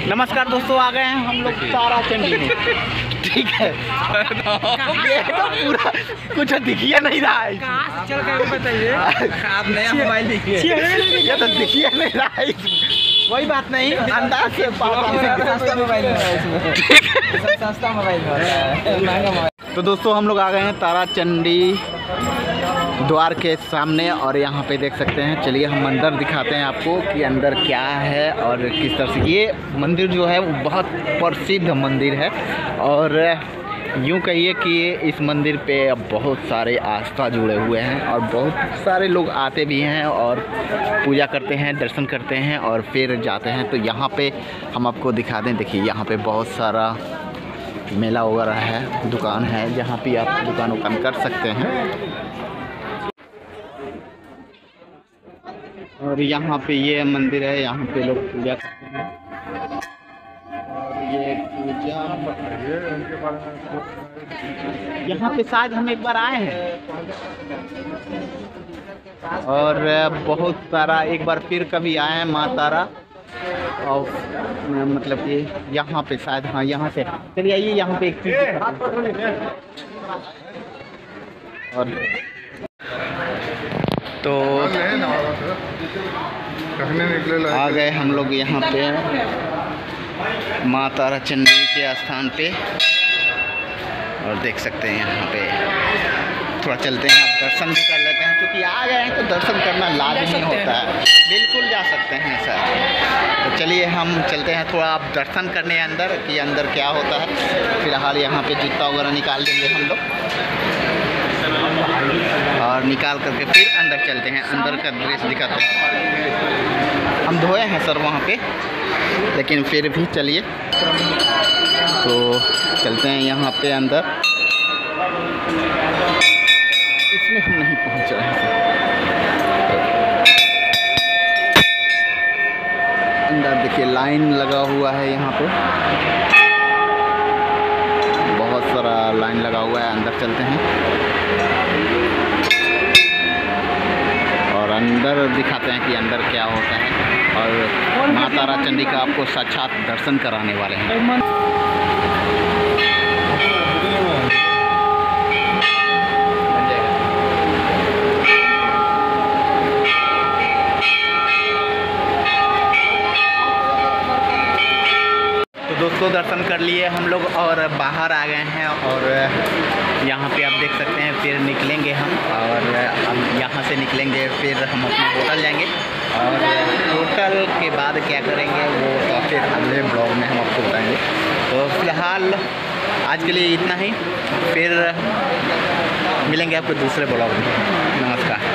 नमस्कार दोस्तों, आ गए हैं हम लोग तारा चंडी में। ठीक है, ये तो पूरा कुछ दिखिए नहीं रहा है। चल के बताइए, आप नया मोबाइल देखिए, ये तो दिखिए नहीं रहा है। वही बात नहीं, अंदाज से सस्ता मोबाइल है इसमें, सस्ता मोबाइल है, महंगा मोबाइल। तो दोस्तों हम लोग आ गए हैं तारा चंडी द्वार के सामने और यहाँ पे देख सकते हैं। चलिए हम अंदर दिखाते हैं आपको कि अंदर क्या है और किस तरह से। ये मंदिर जो है वो बहुत प्रसिद्ध मंदिर है और यूँ कहिए कि इस मंदिर पे अब बहुत सारे आस्था जुड़े हुए हैं और बहुत सारे लोग आते भी हैं और पूजा करते हैं, दर्शन करते हैं और फिर जाते हैं। तो यहाँ पे हम आपको दिखा दें, देखिए यहाँ पे बहुत सारा मेला वगैरह है, दुकान है जहाँ पे आप दुकान वुकान कर सकते हैं। और यहाँ पे ये मंदिर है, यहाँ पे लोग पूजा करते हैं और ये पूजा यहाँ पे शायद हम एक बार आए हैं और बहुत सारा एक बार फिर कभी आए हैं माँ तारा। और मतलब कि यहाँ पे शायद, हाँ यहाँ से चलिए आइए, यहाँ पे एक चीज़ और तो आ गए हम लोग यहाँ पे माँ तारा चंडी के स्थान पे और देख सकते हैं यहाँ पे थोड़ा चलते हैं, आप दर्शन भी कर लेते हैं क्योंकि आ गए हैं तो दर्शन करना लाजमी होता है। बिल्कुल जा सकते हैं सर। तो चलिए हम चलते हैं थोड़ा आप दर्शन करने अंदर कि अंदर क्या होता है। फिलहाल यहाँ पे जूता वगैरह निकाल देंगे हम लोग और निकाल करके फिर अंदर चलते हैं। अंदर का दृश्य दिखाते हैं। हम धोए हैं सर वहाँ पे, लेकिन फिर भी चलिए तो चलते हैं यहाँ पे अंदर। इसमें हम नहीं पहुँच रहे हैं अंदर। देखिए लाइन लगा हुआ है यहाँ पे, बहुत सारा लाइन लगा हुआ है। अंदर चलते हैं और अंदर दिखाते हैं कि अंदर क्या होता है और माँ तारा चंडी का आपको साक्षात दर्शन कराने वाले हैं। दोस्तों दर्शन कर लिए हम लोग और बाहर आ गए हैं और यहाँ पे आप देख सकते हैं। फिर निकलेंगे हम और अब यहाँ से निकलेंगे फिर हम अपने होटल जाएंगे और होटल के बाद क्या करेंगे वो तो फिर अगले ब्लॉग में हम आपको बताएंगे। तो फिलहाल आज के लिए इतना ही, फिर मिलेंगे आपको दूसरे ब्लॉग में। नमस्कार।